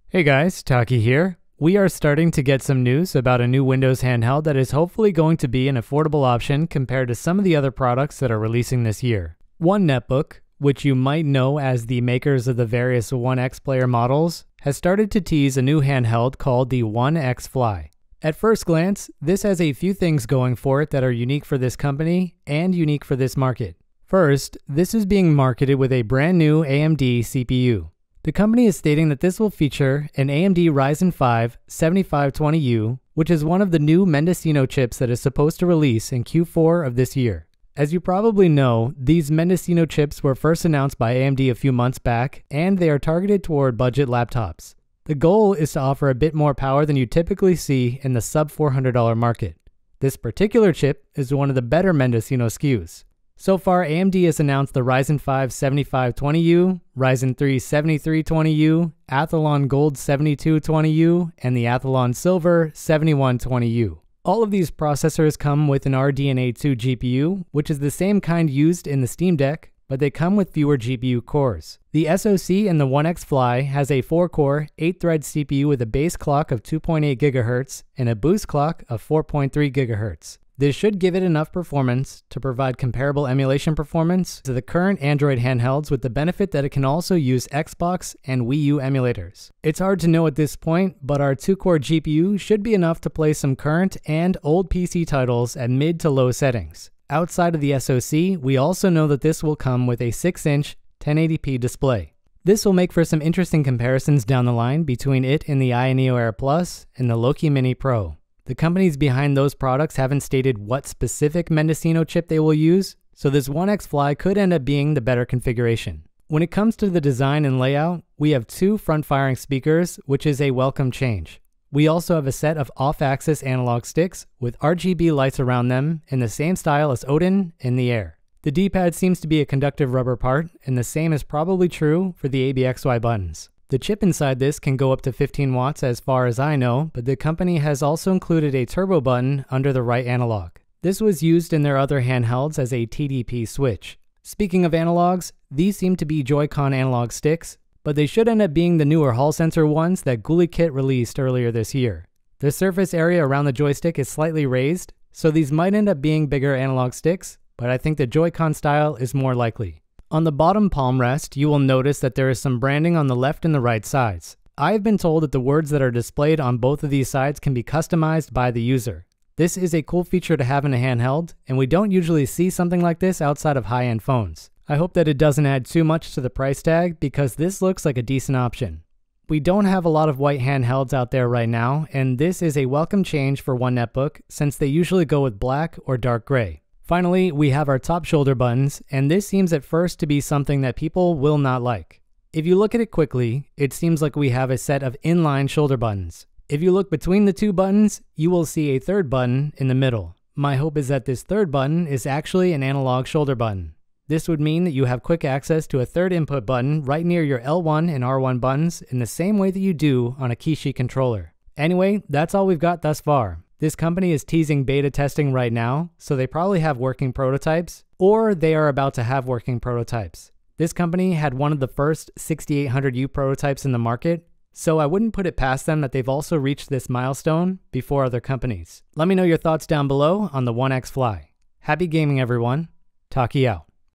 Hey guys, Taki here. We are starting to get some news about a new Windows handheld that is hopefully going to be an affordable option compared to some of the other products that are releasing this year. One Netbook, which you might know as the makers of the various One X player models, has started to tease a new handheld called the Onexfly. At first glance, this has a few things going for it that are unique for this company and unique for this market. First, this is being marketed with a brand new AMD CPU. The company is stating that this will feature an AMD Ryzen 5 7520U, which is one of the new Mendocino chips that is supposed to release in Q4 of this year. As you probably know, these Mendocino chips were first announced by AMD a few months back, and they are targeted toward budget laptops. The goal is to offer a bit more power than you typically see in the sub $400 market. This particular chip is one of the better Mendocino SKUs. So far, AMD has announced the Ryzen 5 7520U, Ryzen 3 7320U, Athlon Gold 7220U, and the Athlon Silver 7120U. All of these processors come with an RDNA2 GPU, which is the same kind used in the Steam Deck, but they come with fewer GPU cores. The SoC in the Onexfly has a 4-core, 8-thread CPU with a base clock of 2.8 GHz and a boost clock of 4.3 GHz. This should give it enough performance to provide comparable emulation performance to the current Android handhelds, with the benefit that it can also use Xbox and Wii U emulators. It's hard to know at this point, but our 2-core GPU should be enough to play some current and old PC titles at mid to low settings. Outside of the SoC, we also know that this will come with a 6-inch 1080p display. This will make for some interesting comparisons down the line between it and the iNeo Air Plus and the Loki Mini Pro. The companies behind those products haven't stated what specific Mendocino chip they will use, so this Onexfly could end up being the better configuration. When it comes to the design and layout, we have 2 front-firing speakers, which is a welcome change. We also have a set of off-axis analog sticks with RGB lights around them in the same style as Udon and the Air. The D-pad seems to be a conductive rubber part, and the same is probably true for the ABXY buttons. The chip inside this can go up to 15 watts as far as I know, but the company has also included a turbo button under the right analog. This was used in their other handhelds as a TDP switch. Speaking of analogs, these seem to be Joy-Con analog sticks, but they should end up being the newer Hall sensor ones that GuliKit released earlier this year. The surface area around the joystick is slightly raised, so these might end up being bigger analog sticks, but I think the Joy-Con style is more likely. On the bottom palm rest, you will notice that there is some branding on the left and the right sides. I have been told that the words that are displayed on both of these sides can be customized by the user. This is a cool feature to have in a handheld, and we don't usually see something like this outside of high-end phones. I hope that it doesn't add too much to the price tag, because this looks like a decent option. We don't have a lot of white handhelds out there right now, and this is a welcome change for One Netbook, since they usually go with black or dark gray. Finally, we have our top shoulder buttons, and this seems at first to be something that people will not like. If you look at it quickly, it seems like we have a set of inline shoulder buttons. If you look between the 2 buttons, you will see a third button in the middle. My hope is that this third button is actually an analog shoulder button. This would mean that you have quick access to a third input button right near your L1 and R1 buttons in the same way that you do on a Kishi controller. Anyway, that's all we've got thus far. This company is teasing beta testing right now, so they probably have working prototypes, or they are about to have working prototypes. This company had one of the first 6800U prototypes in the market, so I wouldn't put it past them that they've also reached this milestone before other companies. Let me know your thoughts down below on the Onexfly. Happy gaming, everyone. Taki out.